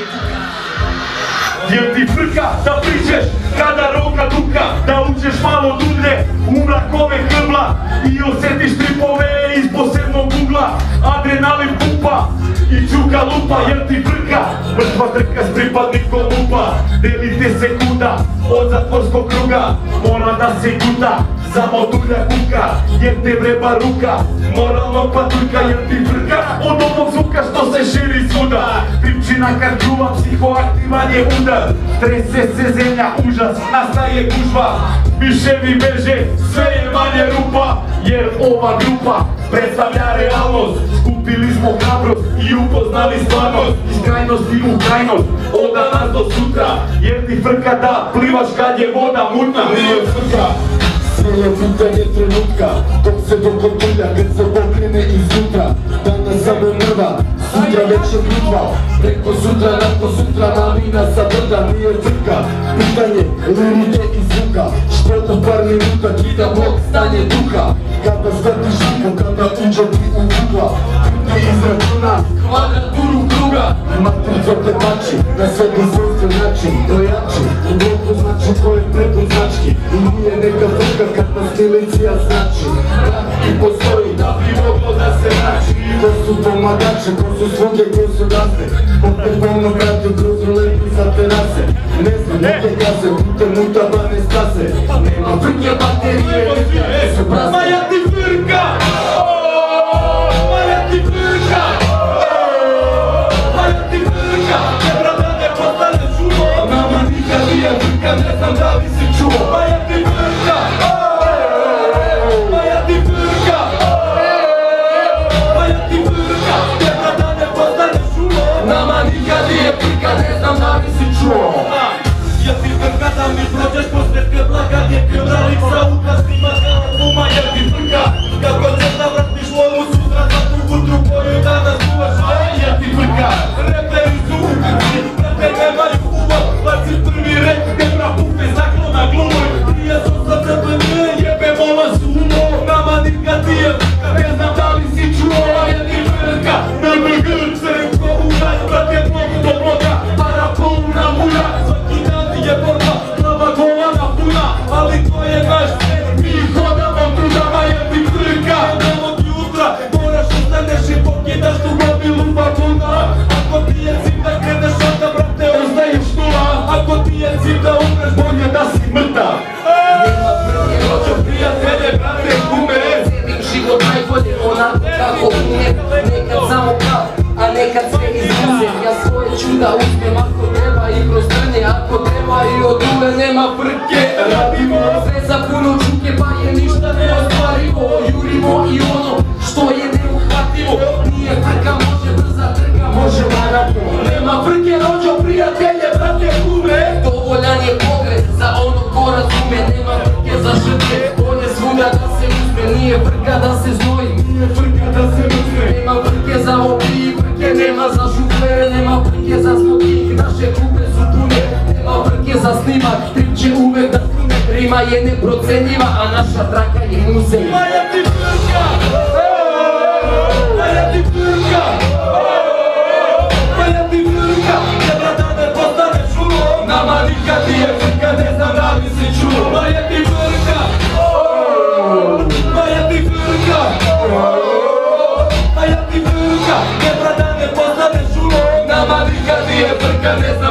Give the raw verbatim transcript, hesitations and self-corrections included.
Jel ti frka da priđeš kada roka duka, da uđeš malo dublje u mrakove krbla i osjetiš tripove iz posebnog ugla, adrenalin pumpa i čuka lupa. Jel ti frka mrtva trka s pripadnikom lupa, delite sekunda od zatvorskog kruga, mora da se guta samo dulja kuka, jer te vreba ruka moralnog patuljka. Jel ti frka od ovog zvuka što se širi svuda, kripčina kad čuva, psihoaktivan je udar, trese se zemlja, užas, nastaje gužva, miševi beže, sve je manje rupa, jer ova grupa predstavlja realnost. Skupili smo hrabrost i upoznali stvarnost, iz krajnosti u krajnost, od danas do sutra. Jer ti frka da plivaš kad je voda mutna? Nije frka, sve je pitanje trenutka, dok se dokotrlja, kad se pokrene iznutra. Danas samo mrva, sutra već je mrtva, preko sutra, nakon sutra navina sa brda. Nije frka, pitanje lirike i zvuka, što u par minuta kida blok stanje duha. Kada shvatiš ruku, kada uđe ti u ugla, ti izračuna kvadraturu kruga. Matrico te bači, na sebi svojstven način, dojači u bloku znači ko je prepun znački. I nije neka frka kad nas milicija znači, rak ti postoji da bi moglo da se naći. Ko su pomagače, ko su sluge, ko su razne, opet polno vrati kroz roletu za terase. Ne znam, neke gaze, putem utabane stase, nema frke baterije, neke su prazne. Maja ti frka! Maja ti frka! Maja ti frka! Nebra da ne postane čulo, nama nikad nije frka, ne znam da li si čuo. Maja ti frka! Maja ti frka! Maja ti frka! Nebra da ne postane čulo, nama nikad nije frka, ne znam da li si čuo. Jel ti frka da mi prođeš posred krbla kad je krvalik sa ukasnima albuma? Jel ti frka kako se navratiš lovu sutra za tu kutru koju danas duvaš? Jel ti frka reperi su ukrci, brate nemaju uvod, baci prvi red, nebra pupe zaklona glumoj. Prije sam sa tebe ne jebe mola sumo, nama nikad nije frka, ne znam da li si čuo. Jel ti frka ne brgr se ko udaj, brate mogu do bloka, para poluna mulja. Je borba, prava golana puna, ali to je naš svet, mi hodamo trudama. Jel ti frka od jutra, moraš ostaneš i pokidaš tu gomilu vaguna. Ako ti je cilj da kreneš onda brate ostaješ nula, ako ti je cilj da umreš bolje da si mrtav. Nema frke rođo prijatelje, brate kume, sebi život najbolje onako kako umije, nekad samo kav, a nekad sve izmuze. Ja svoje čuda uzmem ako treba i kroz trnje, ako treba i od ule nema frke. Radimo sve za puno čuke pa je ništa neostvarivo, jurimo i ono što je neuhvativo. Nije frka, može brza trka, može maraton. Nema frke rođo prijatelje, brate kume, dovoljan je pogled za ono ko razume. Nema frke za šrke, bolje svuda da se uzme. Nije frka da se znoji, nije frka da se uzme. Nema frke za obliji, frke nema za župle, nema frke za smokih, naše kupe su pune. Nema frke za snimak, trip će uvek da slume. Rima je neprocenjiva, a naša traka je muzej. Maja ti frka! Maja ti frka! Maja ti frka! Nebra da ne postaneš ulo, nama nikad nije frka, ne znam da li si čuo. Maja ti frka! Maja ti frka! Maja ti frka! Nebra da ne postaneš ulo, nama nikad nije frka, ne znam